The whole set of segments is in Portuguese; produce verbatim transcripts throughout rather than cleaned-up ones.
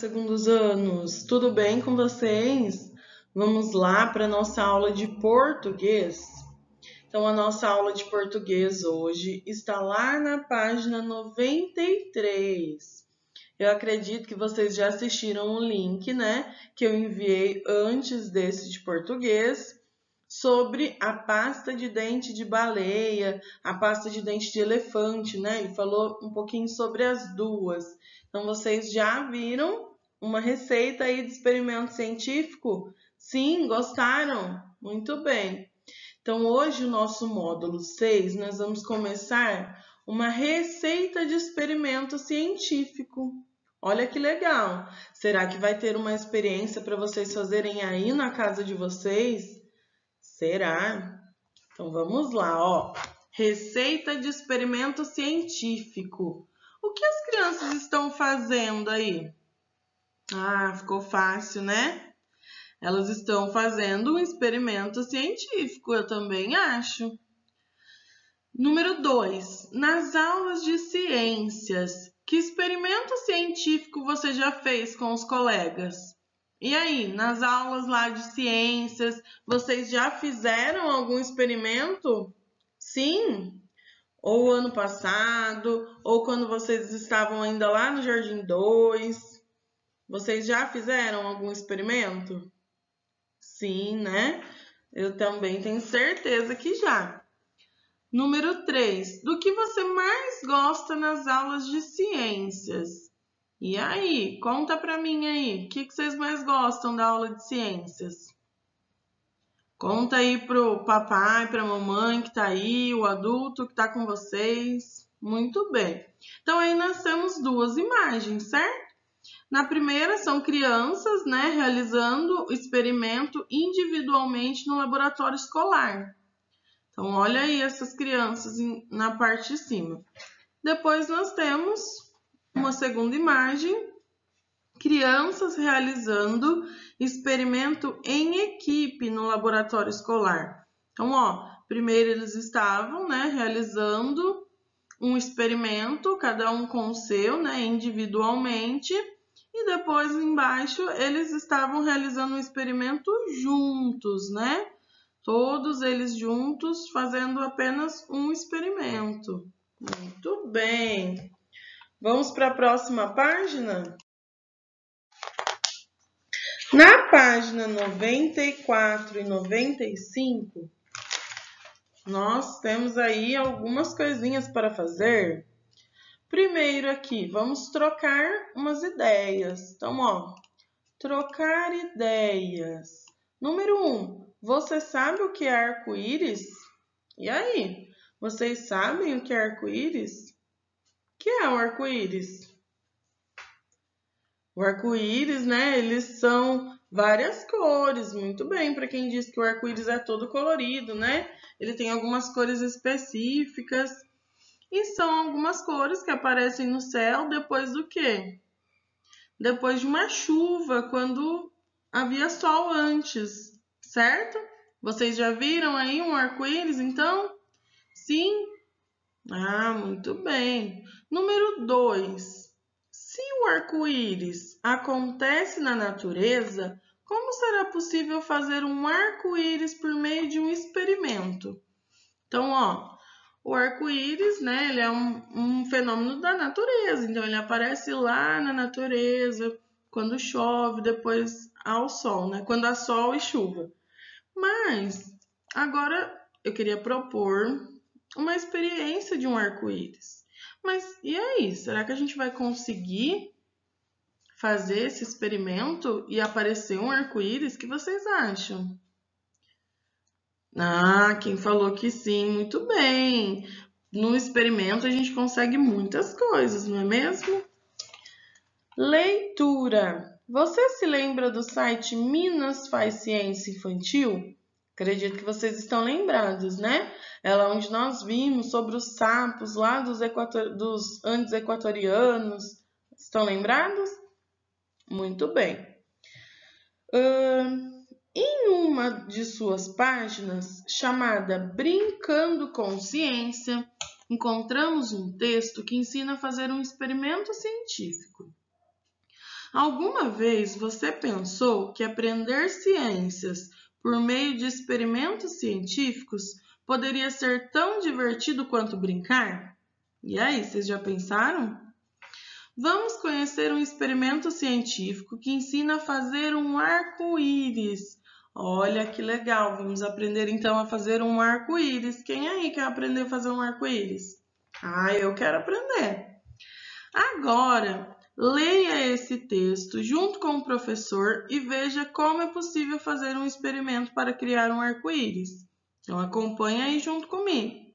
segundos anos, tudo bem com vocês? Vamos lá para a nossa aula de português. Então, a nossa aula de português hoje está lá na página noventa e três. Eu acredito que vocês já assistiram o link, né, que eu enviei antes desse de português, sobre a pasta de dente de baleia, a pasta de dente de elefante, né? Ele falou um pouquinho sobre as duas. Então, vocês já viram uma receita aí de experimento científico? Sim, gostaram? Muito bem. Então, hoje, o nosso módulo seis, nós vamos começar uma receita de experimento científico. Olha que legal! Será que vai ter uma experiência para vocês fazerem aí na casa de vocês? Será? Então, vamos lá, ó. Receita de experimento científico. O que as crianças estão fazendo aí? Ah, ficou fácil, né? Elas estão fazendo um experimento científico, eu também acho. Número dois. Nas aulas de ciências, que experimento científico você já fez com os colegas? E aí, nas aulas lá de ciências, vocês já fizeram algum experimento? Sim? Ou ano passado, ou quando vocês estavam ainda lá no Jardim dois, vocês já fizeram algum experimento? Sim, né? Eu também tenho certeza que já. Número três. Do que você mais gosta nas aulas de ciências? E aí, conta pra mim aí, o que vocês mais gostam da aula de ciências? Conta aí pro papai, pra mamãe que tá aí, o adulto que tá com vocês. Muito bem. Então, aí nós temos duas imagens, certo? Na primeira, são crianças, né, realizando o experimento individualmente no laboratório escolar. Então, olha aí essas crianças na parte de cima. Depois, nós temos uma segunda imagem, crianças realizando experimento em equipe no laboratório escolar. Então, ó, primeiro eles estavam, né, realizando um experimento, cada um com o seu, né, individualmente, e depois embaixo eles estavam realizando um experimento juntos, né? Todos eles juntos fazendo apenas um experimento. Muito bem. Vamos para a próxima página? Na página noventa e quatro e noventa e cinco, nós temos aí algumas coisinhas para fazer. Primeiro aqui, vamos trocar umas ideias. Então, ó, trocar ideias. Número um, você sabe o que é arco-íris? E aí, vocês sabem o que é arco-íris? O que é o arco-íris? O arco-íris, né, eles são várias cores, muito bem, para quem diz que o arco-íris é todo colorido, né? Ele tem algumas cores específicas e são algumas cores que aparecem no céu depois do quê? Depois de uma chuva, quando havia sol antes, certo? Vocês já viram aí um arco-íris, então? Sim? Ah, muito bem. Número dois. Se o arco-íris acontece na natureza, como será possível fazer um arco-íris por meio de um experimento? Então, ó, o arco-íris, né, ele é um, um fenômeno da natureza, então ele aparece lá na natureza, quando chove, depois ao sol, né, quando há sol e chuva. Mas, agora eu queria propor uma experiência de um arco-íris. Mas e aí, será que a gente vai conseguir fazer esse experimento e aparecer um arco-íris? O que vocês acham? Ah, quem falou que sim, muito bem. No experimento a gente consegue muitas coisas, não é mesmo? Leitura. Você se lembra do site Minas Faz Ciência Infantil? Acredito que vocês estão lembrados, né? Ela onde nós vimos sobre os sapos lá dos, equator... dos Andes equatorianos. Estão lembrados? Muito bem. Uh, em uma de suas páginas, chamada Brincando com Ciência, encontramos um texto que ensina a fazer um experimento científico. Alguma vez você pensou que aprender ciências por meio de experimentos científicos poderia ser tão divertido quanto brincar? E aí, vocês já pensaram? Vamos conhecer um experimento científico que ensina a fazer um arco-íris. Olha que legal, vamos aprender então a fazer um arco-íris. Quem aí quer aprender a fazer um arco-íris? Ah, eu quero aprender. Agora, leia esse texto junto com o professor e veja como é possível fazer um experimento para criar um arco-íris. Então, acompanhe aí junto comigo.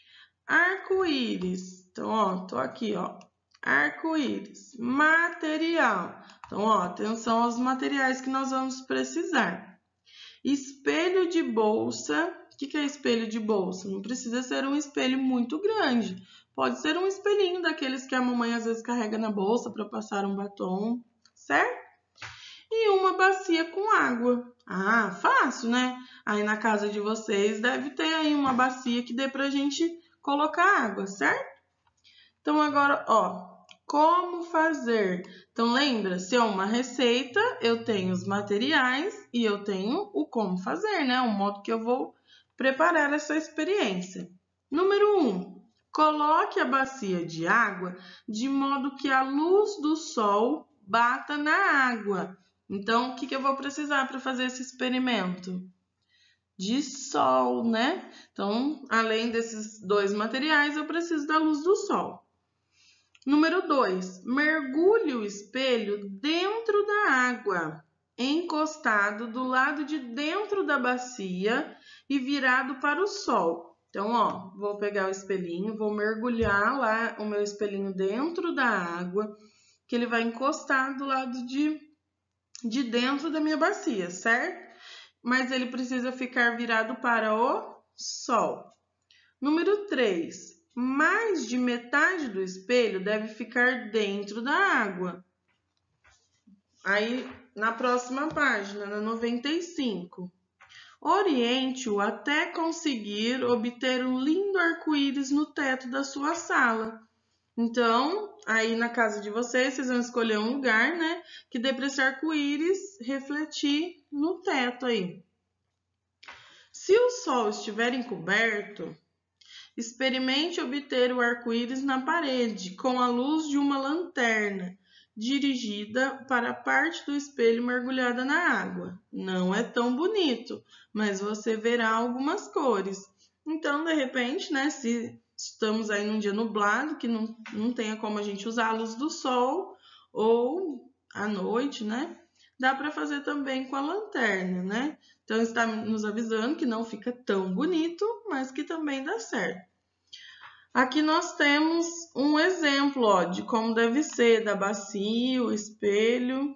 Arco-íris. Então, ó, tô aqui, ó. Arco-íris. Material. Então, ó, atenção aos materiais que nós vamos precisar. Espelho de bolsa. O que é espelho de bolsa? Não precisa ser um espelho muito grande. Pode ser um espelhinho daqueles que a mamãe às vezes carrega na bolsa para passar um batom, certo? E uma bacia com água. Ah, fácil, né? Aí na casa de vocês deve ter aí uma bacia que dê pra gente colocar água, certo? Então agora, ó, como fazer? Então lembra, se é uma receita, eu tenho os materiais e eu tenho o como fazer, né? O modo que eu vou preparar essa experiência. Número um. Coloque a bacia de água de modo que a luz do sol bata na água. Então, o que, que eu vou precisar para fazer esse experimento? De sol, né? Então, além desses dois materiais, eu preciso da luz do sol. Número dois. Mergulhe o espelho dentro da água, encostado do lado de dentro da bacia e virado para o sol. Então, ó, vou pegar o espelhinho, vou mergulhar lá o meu espelhinho dentro da água, que ele vai encostar do lado de, de dentro da minha bacia, certo? Mas ele precisa ficar virado para o sol. Número três. Mais de metade do espelho deve ficar dentro da água. Aí, na próxima página, na noventa e cinco. Oriente-o até conseguir obter um lindo arco-íris no teto da sua sala. Então, aí na casa de vocês, vocês vão escolher um lugar, né, que dê para esse arco-íris refletir no teto aí. Se o sol estiver encoberto, experimente obter o arco-íris na parede com a luz de uma lanterna dirigida para a parte do espelho mergulhada na água. Não é tão bonito, mas você verá algumas cores. Então, de repente, né, se estamos aí num dia nublado, que não, não tenha como a gente usar a luz do sol, ou à noite, né, dá para fazer também com a lanterna, né? Então, está nos avisando que não fica tão bonito, mas que também dá certo. Aqui nós temos um exemplo, ó, de como deve ser da bacia, o espelho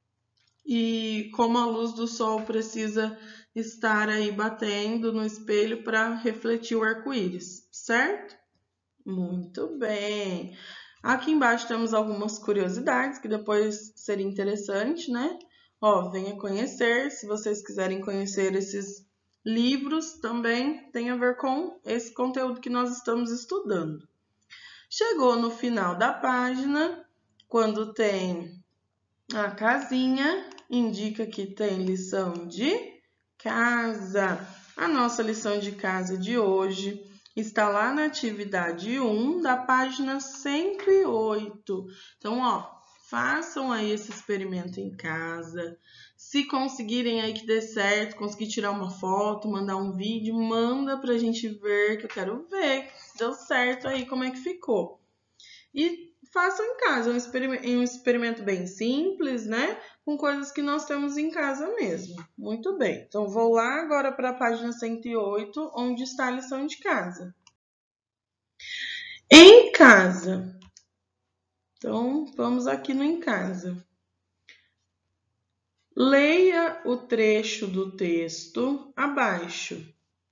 e como a luz do sol precisa estar aí batendo no espelho para refletir o arco-íris, certo? Muito bem! Aqui embaixo temos algumas curiosidades que depois seria interessante, né? Ó, venha conhecer, se vocês quiserem conhecer esses livros também tem a ver com esse conteúdo que nós estamos estudando. Chegou no final da página, quando tem a casinha, indica que tem lição de casa. A nossa lição de casa de hoje está lá na atividade um da página cento e oito. Então, ó, façam aí esse experimento em casa. Se conseguirem aí que dê certo, conseguir tirar uma foto, mandar um vídeo, manda pra gente ver, que eu quero ver se deu certo aí, como é que ficou. E façam em casa, é um experimento, um experimento bem simples, né? Com coisas que nós temos em casa mesmo. Muito bem, então vou lá agora para a página cento e oito, onde está a lição de casa. Em casa. Então, vamos aqui no em casa. Leia o trecho do texto abaixo.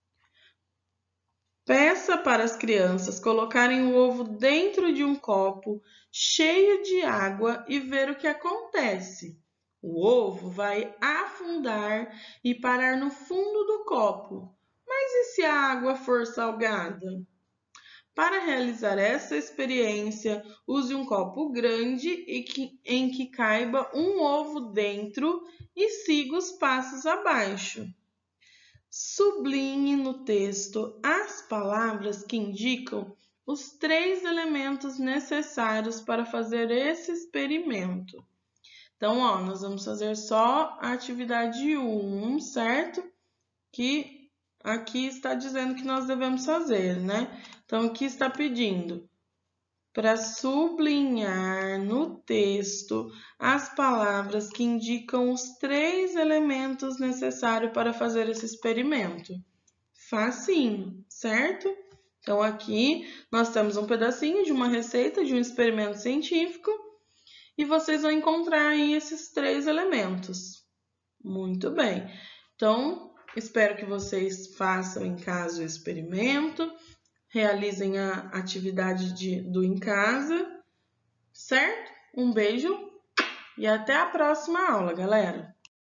Peça para as crianças colocarem o ovo dentro de um copo cheio de água e ver o que acontece. O ovo vai afundar e parar no fundo do copo. Mas e se a água for salgada? Para realizar essa experiência, use um copo grande e que, em que caiba um ovo dentro e siga os passos abaixo. Sublinhe no texto as palavras que indicam os três elementos necessários para fazer esse experimento. Então, ó, nós vamos fazer só a atividade um, certo? Que aqui está dizendo que nós devemos fazer, né? Então, aqui está pedindo para sublinhar no texto as palavras que indicam os três elementos necessários para fazer esse experimento. Facinho, certo? Então, aqui nós temos um pedacinho de uma receita de um experimento científico e vocês vão encontrar aí esses três elementos. Muito bem. Então, espero que vocês façam em casa o experimento, realizem a atividade de, do em casa, certo? Um beijo e até a próxima aula, galera!